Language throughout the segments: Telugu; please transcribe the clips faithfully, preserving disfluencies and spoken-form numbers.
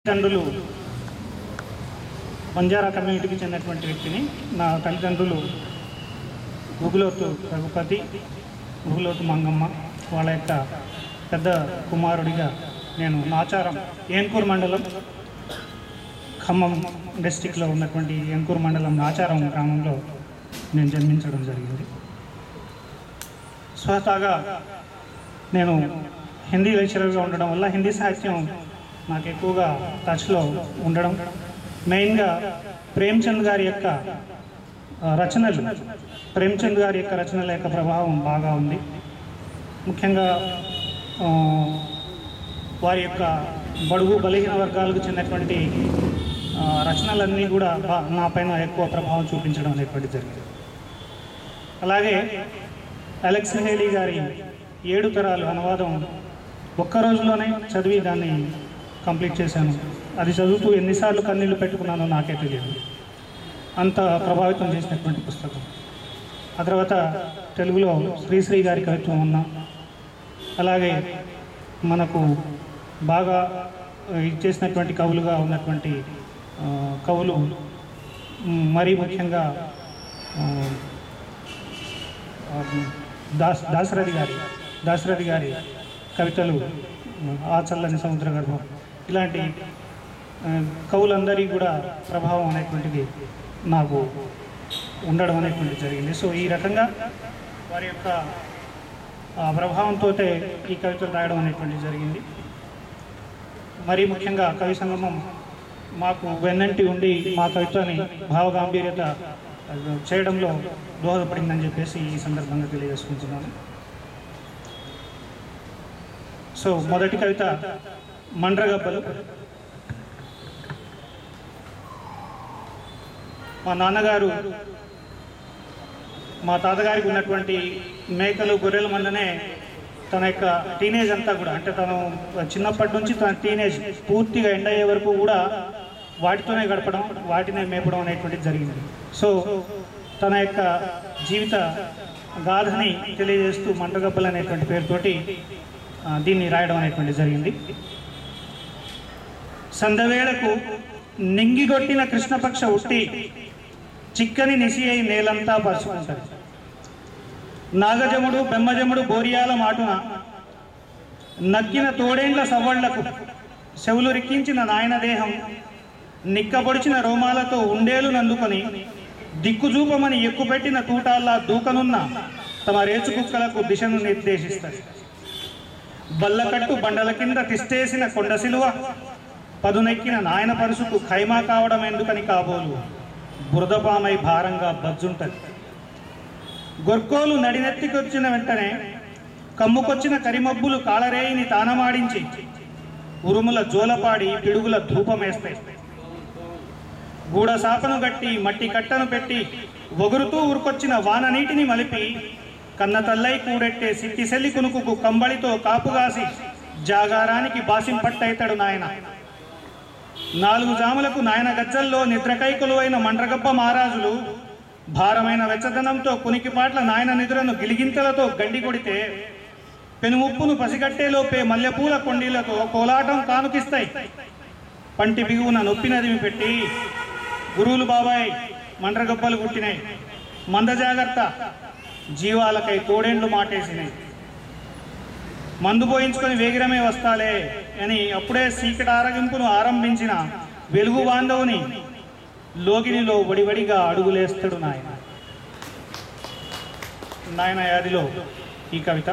తల్లిదండ్రులు బంజారా కమ్యూనిటీకి చెందినటువంటి వ్యక్తిని. నా తల్లిదండ్రులు గుగులోత్ రఘుపతి, గుగులోత్ మంగమ్మ. వాళ్ళ యొక్క పెద్ద కుమారుడిగా నేను నాచారం ఏన్కూర్ మండలం, ఖమ్మం డిస్టిక్లో ఉన్నటువంటి ఏన్కూర్ మండలం నాచారం గ్రామంలో నేను జన్మించడం జరిగింది. స్వతహాగా నేను హిందీ లెక్చరర్గా ఉండడం వల్ల హిందీ సాహిత్యం నాకు ఎక్కువగా టచ్లో ఉండడం, మెయిన్గా ప్రేమ్చంద్ గారి యొక్క రచనలు ప్రేమ్చంద్ గారి యొక్క రచనల యొక్క ప్రభావం బాగా ఉంది. ముఖ్యంగా వారి యొక్క బడుగు బలహీన వర్గాలకు చెందినటువంటి రచనలన్నీ కూడా నా పైన ఎక్కువ ప్రభావం చూపించడం అనేటువంటి జరిగింది. అలాగే అలెక్స్ హేలీ గారి ఏడు తరాలు అనువాదం ఒక్క రోజులోనే చదివి దాన్ని కంప్లీట్ చేశాను. అది చదువుతూ ఎన్నిసార్లు కన్నీళ్లు పెట్టుకున్నానో నాకే తెలియదు, అంత ప్రభావితం చేసినటువంటి పుస్తకం. ఆ తర్వాత తెలుగులో శ్రీశ్రీ గారి కవిత్వం ఉన్నా, అలాగే మనకు బాగా ఇచ్చేసినటువంటి కవులుగా ఉన్నటువంటి కవులు, మరీ ముఖ్యంగా దాస్ దాశరథి గారి దాశరథి గారి కవితలు, ఆ చల్లని సముద్ర గర్భం, ఇలాంటి కవులందరికీ కూడా ప్రభావం అనేటువంటిది నాకు ఉండడం అనేటువంటిది జరిగింది. సో ఈ రకంగా వారి యొక్క ప్రభావంతో ఈ కవితలు రాయడం అనేటువంటిది జరిగింది. మరీ ముఖ్యంగా కవిసంగమం మాకు వెన్నంటి ఉండి మా కవిత్వాన్ని భావగాంభీర్యత చేయడంలో దోహదపడిందని చెప్పేసి ఈ సందర్భంగా తెలియజేసుకుంటున్నాను. సో మొదటి కవిత మండ్రగబ్బలు. మా నాన్నగారు మా తాతగారికి ఉన్నటువంటి మేకలు గొర్రెల మందనే తన యొక్క టీనేజ్ అంతా కూడా, అంటే తను చిన్నప్పటి నుంచి తన టీనేజ్ పూర్తిగా ఎండ్ అయ్యే వరకు కూడా వాటితోనే గడపడం, వాటినే మేపడం అనేటువంటిది జరిగింది. సో తన యొక్క జీవిత గాథని తెలియజేస్తూ మండ్రగబ్బలు అనేటువంటి పేరుతోటి దీన్ని రాయడం అనేటువంటిది జరిగింది. సందవేళకు నింగిగొట్టిన కృష్ణపక్ష ఉట్టి చిక్కని నిసి అయి నేలంతా పరుచుకుంటారు. నాగజముడు బెమ్మజముడు బోరియాల మాటున నగ్గిన తోడేండ్ల సవ్వళ్లకు చెవులు రిక్కించిన నాయన దేహం నిక్కబొడిచిన రోమాలతో ఉండేలు నందుకొని దిక్కుజూపమని ఎక్కుపెట్టిన తూటాల్లా దూకనున్న తమ రేచు కుక్కలకు దిశను నిర్దేశిస్తారు. బల్లకట్టు బండల కింద తిష్టేసిన కొండ సిలువ పదునెక్కిన నాయన పరుసుకు ఖైమా కావడం ఎందుకని కాబోలు బురదపామై భారంగా బజ్జుంటది. గొర్కోలు నడినెత్తికొచ్చిన వెంటనే కమ్ముకొచ్చిన కరిమబ్బులు కాళరేయిని తానమాడించి ఉరుముల జోలపాడి పిడుగుల ధూపమేస్తాయి. గూడసాపను గట్టి మట్టి కట్టను పెట్టి ఒగురుతూ ఉరుకొచ్చిన వాన నీటిని మలిపి కన్న తల్లై కూడెట్టే సిట్టిసెల్లి కునుకుకు కంబళితో కాపుగాసి జాగారానికి బాసింపట్టయితాడు నాయన. నాలుగు జాములకు నాయన గజ్జల్లో నిద్రకై కొలువైన మండ్రగబ్బ మహారాజులు భారమైన వెచ్చదనంతో కునికిపాట్ల నాయన నిద్రను గిలిగింతలతో గండి కొడితే పెనుముప్పును పసిగట్టేలోపే మల్లెపూల కొండీలతో కోలాటం కానుకిస్తాయి. పంటి బిగువున నొప్పినదిమి పెట్టి గురువులు బాబాయ్ మండ్రగబ్బలు పుట్టినాయి, మంద జాగ్రత్త జీవాలకై తోడేండ్లు మాటేసినాయి, మందు పోయించుకొని వేగిరమే వస్తాలే అని అప్పుడే సీకటి ఆరగింపును ఆరంభించిన వెలుగు బాంధవుని లోగినిలో వడివడిగా అడుగులేస్తాడు నాయన. నాయన యాదిలో ఈ కవిత.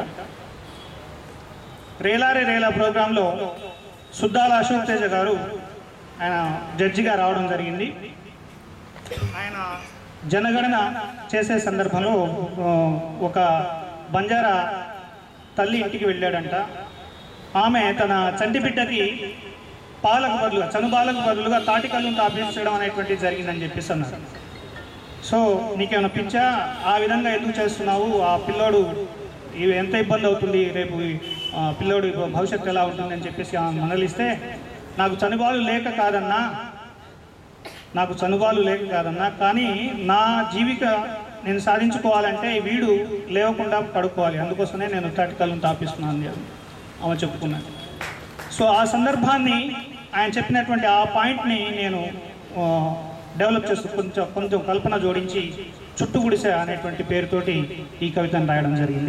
రేలారే రేలా ప్రోగ్రాంలో సుద్దాల అశోక్ తేజ గారు ఆయన జడ్జిగా రావడం జరిగింది. ఆయన జనగణన చేసే సందర్భంలో ఒక బంజారా తల్లి ఇంటికి వెళ్ళాడంట. ఆమె తన చంటి బిడ్డకి పాలకు బదులుగా చనుబాలకు బదులుగా తాటికల్లు తాపించడం అనేటువంటిది జరిగిందని చెప్పేసి అన్నారు. సో నీకేమైనా పిచ్చా, ఆ విధంగా ఎందుకు చేస్తున్నావు, ఆ పిల్లోడు ఇవి ఎంత ఇబ్బంది అవుతుంది, రేపు పిల్లోడు భవిష్యత్తు ఎలా ఉంటుంది అని చెప్పేసి ఆమె మనలిస్తే, నాకు చనుబాలు లేక కాదన్నా నాకు చనుబాలు లేక కాదన్నా కానీ నా జీవిక నేను సాధించుకోవాలంటే వీడు లేవకుండా పడుకోవాలి, అందుకోసమే నేను తాటికల్లును తాపిస్తున్నాను అని ఆమె చెప్పుకున్నాను. సో ఆ సందర్భాన్ని ఆయన చెప్పినటువంటి ఆ పాయింట్ని నేను డెవలప్ చేస్తూ కొంచెం కొంచెం కల్పన జోడించి చుట్టు గుడిసె అనేటువంటి పేరుతోటి ఈ కవితను రాయడం జరిగింది.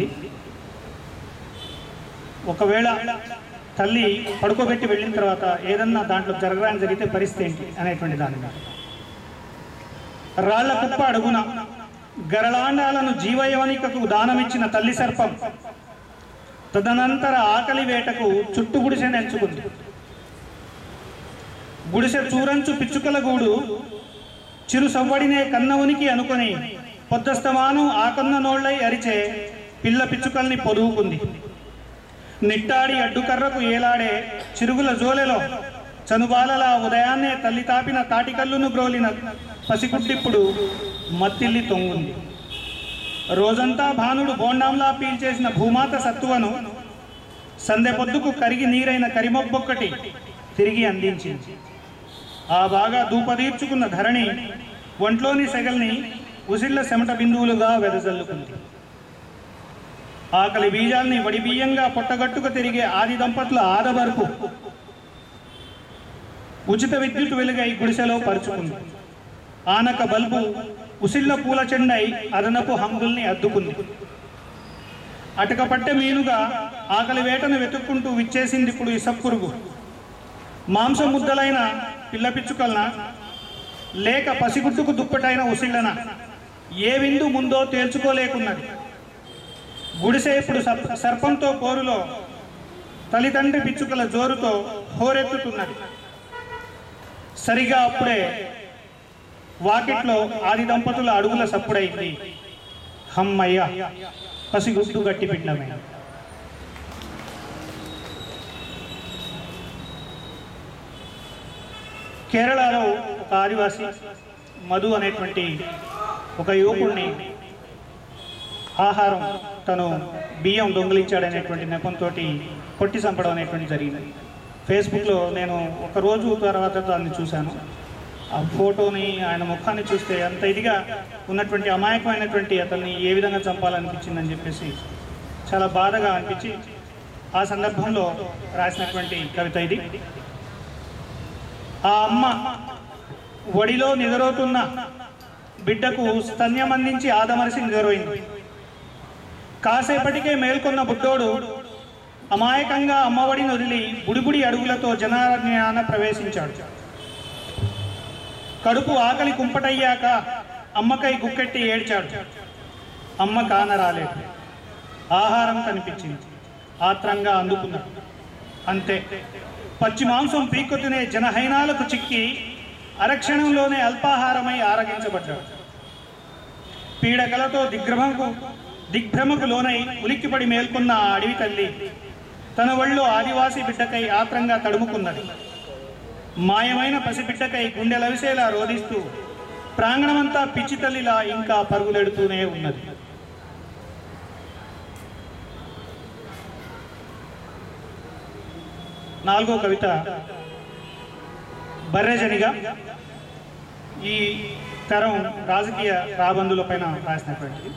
ఒకవేళ తల్లి పడుకోబెట్టి వెళ్ళిన తర్వాత ఏదన్నా దాంట్లో జరగడానికి జరిగితే పరిస్థితి ఏంటి అనేటువంటి దాని మీద. రాళ్ల కుప్ప అడుగున గరళాండాలను జీవయవనికకు దానమిచ్చిన తల్లి సర్పం తదనంతర ఆకలి వేటకు చుట్టు గుడిసె నెంచుకుంది. గుడిసె చూరంచు పిచ్చుకల గూడు చిరు సవ్వడినే కన్న ఉనికి అనుకొని పొద్దస్తమానం ఆకన్న నోళ్ళై అరిచే పిల్ల పిచ్చుకల్ని పొదువుకుంది. నిట్టాడి అడ్డుకర్రకు ఏలాడే చిరుగుల జోలెలో చనుబాలలా ఉదయాన్నే తల్లి తాపిన తాటికల్లును గ్రోలిన పసిగుడ్డిప్పుడు మత్తిల్లి తొంగుంది. రోజంతా భానుడు బోండాంలా పీల్చేసిన భూమాత సత్తువను సందె పొద్దుకు కరిగి నీరైన కరిమొబ్బొక్కటి తిరిగి అందించింది. ఆ బాగా దూపదీర్చుకున్న ధరణి ఒంట్లోని సెగల్ని ఉసిళ్ళ చెమట బిందువులుగా వెదజల్లుకుంది. ఆకలి బీజాల్ని వడి బియ్యంగా పొట్టగట్టుకు తిరిగే ఆది దంపతుల ఆదబరుపు ఉచిత విద్యుత్ వెలుగై గుడిసెలో పరుచుకుంది. ఆనక బల్బు ఉసిళ్ళ పూల చెండై అదనపు హంగుల్ని అద్దుకుంది. అటకపట్టె మీనుగా ఆకలి వేటను వెతుక్కుంటూ విచ్చేసింది ఇప్పుడు ఇసప్పురుగు. మాంసం ముద్దలైన పిల్ల పిచ్చుకలన లేక పసిగుడ్డుకు దుప్పటైన ఉసిళ్ళన ఏ విందు ముందో తేల్చుకోలేకున్నది. గుడిసె ఇప్పుడు సర్పంతో పోరులో తల్లిదండ్రి పిచ్చుకల జోరుతో హోరెత్తుతున్నది. సరిగా అప్పుడే వాకిట్లో ఆది దంపతుల అడుగుల సప్పుడైంది. హమ్మయ్య, పసిగుడ్డు గట్టి పిండమే. కేరళలో ఒక ఆదివాసి మధు అనేటువంటి ఒక యువకుడిని ఆహారం తను బియ్యం దొంగిలించాడనేటువంటి నెపంతో కొట్టి చంపడం అనేటువంటి జరిగింది. ఫేస్బుక్లో నేను ఒక రోజు తర్వాత దాన్ని చూశాను. ఆ ఫోటోని, ఆయన ముఖాన్ని చూస్తే అంత ఇదిగా ఉన్నటువంటి అమాయకమైనటువంటి అతన్ని ఏ విధంగా చంపాలనిపించిందని చెప్పేసి చాలా బాధగా అనిపించి ఆ సందర్భంలో రాసినటువంటి కవిత ఇది. ఆ అమ్మ ఒడిలో నిద్రపోతున్న బిడ్డకు స్తన్యం అందించి ఆదమరిసి నిద్రపోయింది. కాసేపటికే మేల్కొన్న బుడ్డోడు అమాయకంగా అమ్మఒడిని వదిలి బుడిబుడి అడుగులతో జనారణ్యాన ప్రవేశించాడు. కడుపు ఆకలి కుంపటయ్యాక అమ్మకై గుక్కెట్టి ఏడ్చాడు. అమ్మ కానరాలేదు. ఆహారం కనిపించింది. ఆత్రంగా అందుకున్నాడు. అంతే, పచ్చి మాంసం పీకొతినే జనహైనాలకు చిక్కి అరక్షణంలోనే అల్పాహారమై ఆరగించబడ్డాడు. పీడకలతో దిగ్భ్రమకు దిగ్భ్రమకు లోనై ఉలిక్కిపడి మేల్కొన్న ఆ అడవి తల్లి తన ఒళ్ళో ఆదివాసీ బిడ్డకై ఆత్రంగా తడుముకున్నది. మాయమైన పసిబిడ్డకై గుండెలవిసేలా రోధిస్తూ ప్రాంగణమంతా పిచ్చి తల్లిలా ఇంకా పరుగులెడుతూనే ఉన్నది. నాలుగో కవిత బర్రెజనిగా. ఈ తరం రాజకీయ రాబందుల పైన రాసినటువంటిది.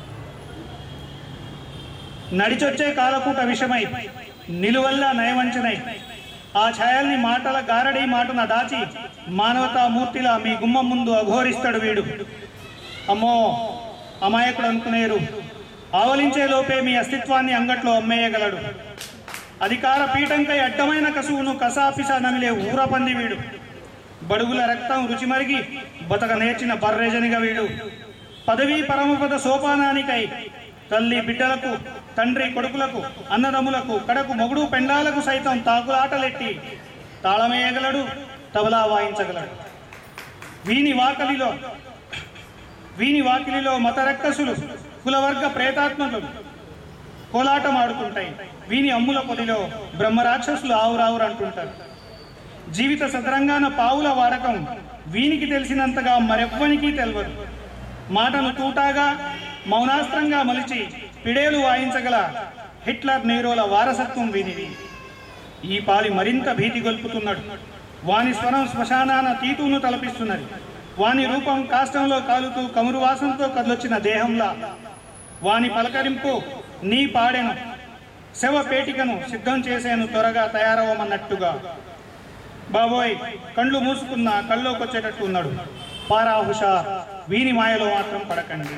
నడిచొచ్చే కాలకూట విషమై నిలువల్లా నయవంచనై ఆ ఛాయల్ని మాటల గారడీ మాటున దాచి మానవతా మూర్తిలా మీ గుమ్మం ముందు అఘోరిస్తాడు వీడు. అమ్మో, అమాయకుడు అనుకునేరు. ఆవలించే లోపే మీ అస్తిత్వాన్ని అంగట్లో అమ్మేయగలడు. అధికార పీఠంకై అడ్డమైన కసువును కసాపిసా నమిలే ఊరపంది వీడు. బడుగుల రక్తం రుచి మరిగి బతక నేర్చిన బర్రెజనిగా వీడు. పదవీ పరమపద సోపానానికై తల్లి బిడ్డలకు, తండ్రి కొడుకులకు, అన్నదమ్ములకు, కడకు మొగుడు పెండాలకు సైతం తాకులాటలెట్టి తాళమేయగలడు, తబలా వాయించగలడు. వీని వాకలిలో వీని వాకిలిలో మతరక్కసులు, కులవర్గ ప్రేతాత్మకులు కోలాటం ఆడుతుంటాయి. వీని అమ్ముల పొదిలో బ్రహ్మరాక్షసులు ఆవురావురు అంటుంటారు. జీవిత సదరంగాన పావుల వాడకం వీనికి తెలిసినంతగా మరెవ్వనికి తెలియదు. మాటను తూటాగా మౌనాస్త్రంగా మలిచి పిడేలు వాయించగల హిట్లర్ నీరోల వారసత్వం వీనిది. ఈ పాలి మరింత భీతి గొల్పుతున్నాడు. వాని స్వరం శ్మశానాన తీతును తలపిస్తున్నది. వాని రూపం కాష్టంలో కాలుతూ కమురు వాసంతో కదలొచ్చిన దేహంలా. వాని పలకరింపు నీ పాడెను, శవ పేటికను సిద్ధం చేసేను త్వరగా తయారవమన్నట్టుగా. బాబోయ్ కళ్ళు మూసుకున్నా కళ్ళలోకి వచ్చేటట్టు ఉన్నాడు, పారా హుషార్, వీని మాయలో మాత్రం పడకండి.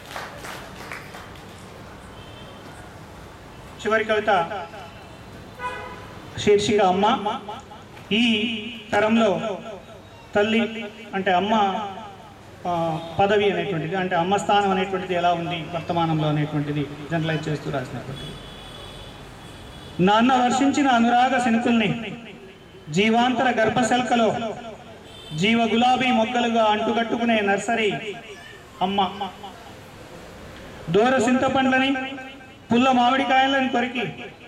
చివరి కవిత శీర్షిక అమ్మ. ఈ తరంలో తల్లి అంటే అమ్మ పదవి అనేటువంటిది, అంటే అమ్మ స్థానం అనేటువంటిది ఎలా ఉంది వర్తమానంలో అనేటువంటిది జనరలైజ్ చేస్తూ రాసినటువంటిది. నాన్న వర్షించిన అనురాగ శినుకుల్ని జీవాంతర గర్భశల్కలో జీవ గులాబీ మొగ్గలుగా అంటుగట్టుకునే నర్సరీ అమ్మ. దూర చింతపండ్లని పుల్ల మామిడికాయలను కొరికి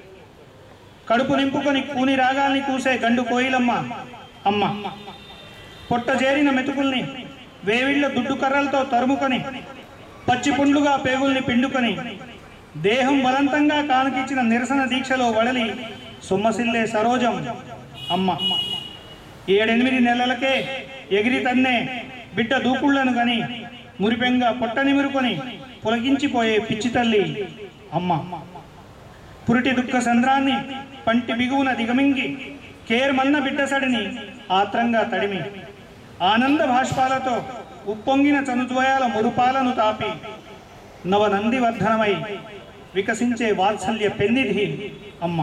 కడుపు నింపుకొని కూని రాగాల్ని కూసే గండు కోయిలమ్మ అమ్మ. పొట్ట చేరిన మెతుకుల్ని వేవిళ్ళ దుడ్డు కర్రలతో తరుముకొని పచ్చి పుండ్లుగా పేగుల్ని పిండుకొని దేహం బలంతంగా కానకిచ్చిన నిరసన దీక్షలో వడలి సొమ్మసిల్లే సరోజం అమ్మ. ఏడెనిమిది నెలలకే ఎగిరి తన్నే బిడ్డ దూకుళ్లను గని మురిపెంగా పొట్ట నిమురుకొని పొలగించిపోయే పిచ్చి తల్లి అమ్మ. పురిటి దుఃఖ సంద్రాన్ని పంటి బిగువున దిగమింగి కేర్మన్న బిడ్డసడిని ఆత్రంగా తడిమి ఆనంద భాష్పాలతో ఉప్పొంగిన చనుద్వయాల మురుపాలను తాపి నవనంది వర్ధనమై వికసించే వాత్సల్య పెన్నిధి అమ్మ.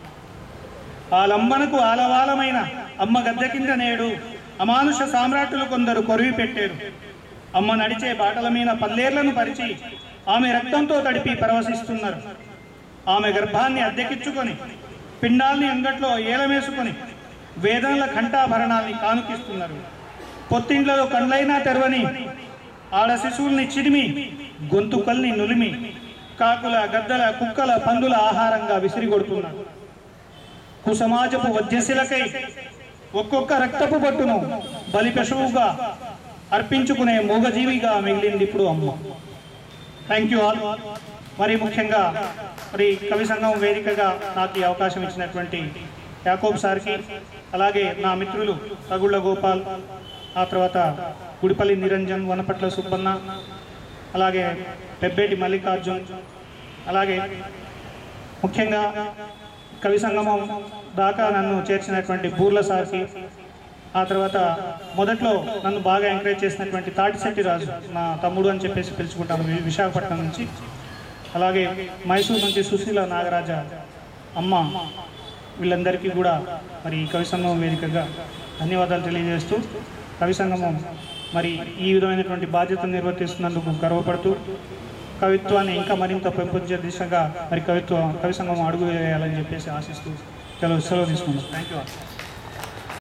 ఆ లంబనకు ఆలవాలమైన అమ్మ గద్దె కింద నేడు అమానుష సామ్రాట్టులు కొందరు కొరివి పెట్టారు. అమ్మ నడిచే బాటల మీద పల్లేర్లను పరిచి ఆమె రక్తంతో తడిపి పరవశిస్తున్నారు. ఆమె గర్భాన్ని అద్దెకిచ్చుకొని పిండాల్ని అంగట్లో ఏలమేసుకొని వేదనల ఘంటాభరణాల్ని కానుకిస్తున్నారు. పొత్తిండ్లలో కండ్లైనా తెరవని ఆడ శిశువుల్ని చిడిమి గొంతుకల్ని నులిమి కాకుల గద్దల కుక్కల పందుల ఆహారంగా విసిరిగొడుతున్నారు. కుసమాజపు వధ్యశిలకై ఒక్కొక్క రక్తపు పట్టును బలి పశువుగా అర్పించుకునే మూగజీవిగా మిగిలింది ఇప్పుడు అమ్మ. Thank you all. మరి ముఖ్యంగా మరి కవి సంఘం వేదికగా నాకు ఈ అవకాశం ఇచ్చినటువంటి యాకోబ్ సార్కి, అలాగే నా మిత్రులు తగుళ్ళ గోపాల్, ఆ తర్వాత గుడిపల్లి నిరంజన్, వనపట్ల సుబ్బన్న, అలాగే పెబ్బేటి మల్లికార్జున్, అలాగే ముఖ్యంగా కవి సంగమం దాకా నన్ను చేర్చినటువంటి బూర్ల సార్కి, ఆ తర్వాత మొదట్లో నన్ను బాగా ఎంకరేజ్ చేసినటువంటి తాటిశెట్టి రాజు, నా తమ్ముడు అని చెప్పేసి పిలుచుకుంటాను, విశాఖపట్నం నుంచి, అలాగే మైసూరు నుంచి సుశీల నాగరాజ అమ్మ, వీళ్ళందరికీ కూడా మరి కవి సంగమం వేదికగా ధన్యవాదాలు తెలియజేస్తూ, కవి సంగమం మరి ఈ విధమైనటువంటి బాధ్యతను నిర్వర్తిస్తున్నందుకు గర్వపడుతూ కవిత్వాన్ని ఇంకా మరింత పెంపొందే దిశగా మరి కవిత్వ కవి సంగమం అడుగు వేయాలని చెప్పేసి ఆశిస్తూ సెలవు సెలవు తీసుకున్నాను. Thank you.